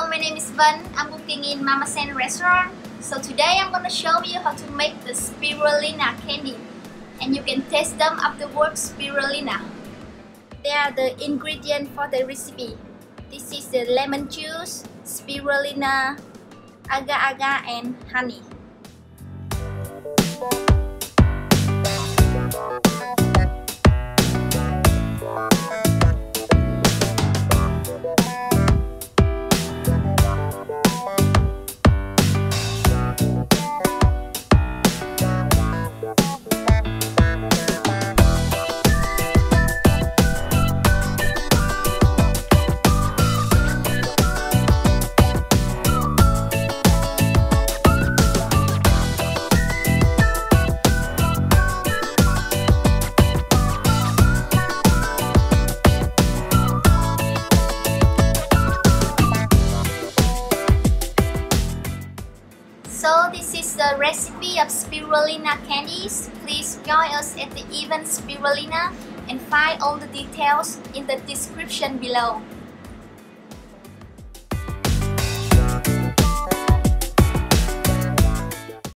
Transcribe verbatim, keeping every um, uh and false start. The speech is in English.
my name is Vân. I'm cooking in Mama Sen restaurant. So today I'm gonna show you how to make the spirulina candy, and you can taste them afterwards. Spirulina. They are the ingredients for the recipe. This is the lemon juice, spirulina, agar-agar, and honey. So this is the recipe of spirulina candies. Please join us at the event Spirulina and find all the details in the description below.